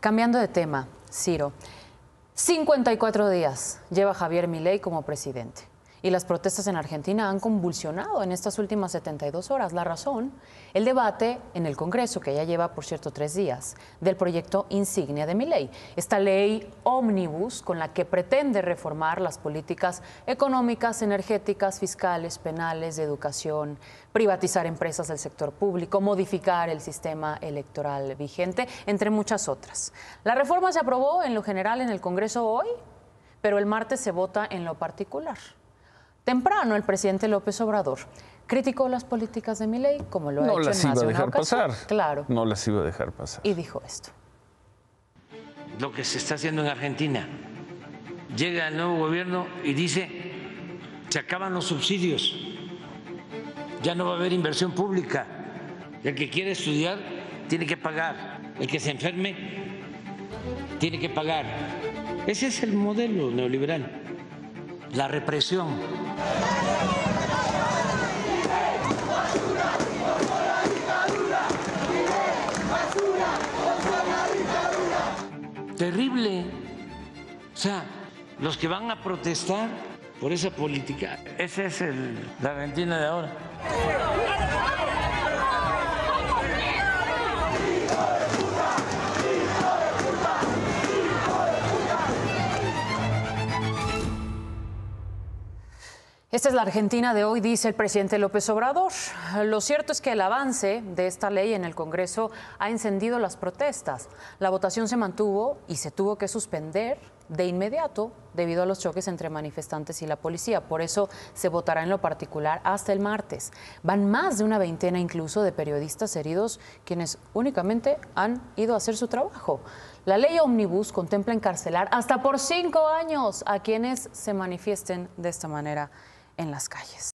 Cambiando de tema, Ciro, 54 días lleva Javier Milei como presidente y las protestas en Argentina han convulsionado en estas últimas 72 horas. La razón, el debate en el Congreso, que ya lleva, por cierto, 3 días, del proyecto insignia de Milei, esta ley ómnibus con la que pretende reformar las políticas económicas, energéticas, fiscales, penales, de educación, privatizar empresas del sector público, modificar el sistema electoral vigente, entre muchas otras. La reforma se aprobó en lo general en el Congreso hoy, pero el martes se vota en lo particular. Temprano, el presidente López Obrador criticó las políticas de Milei, como lo ha hecho en más de una ocasión. No las iba a dejar pasar. Claro. No las iba a dejar pasar. Y dijo esto. Lo que se está haciendo en Argentina. Llega el nuevo gobierno y dice, se acaban los subsidios, ya no va a haber inversión pública. El que quiere estudiar tiene que pagar. El que se enferme tiene que pagar. Ese es el modelo neoliberal. La represión. Terrible. O sea, los que van a protestar por esa política, esa es la Argentina de ahora. Esta es la Argentina de hoy, dice el presidente López Obrador. Lo cierto es que el avance de esta ley en el Congreso ha encendido las protestas. La votación se mantuvo y se tuvo que suspender de inmediato debido a los choques entre manifestantes y la policía. Por eso se votará en lo particular hasta el martes. Van más de una veintena incluso de periodistas heridos, quienes únicamente han ido a hacer su trabajo. La ley ómnibus contempla encarcelar hasta por 5 años a quienes se manifiesten de esta manera en las calles.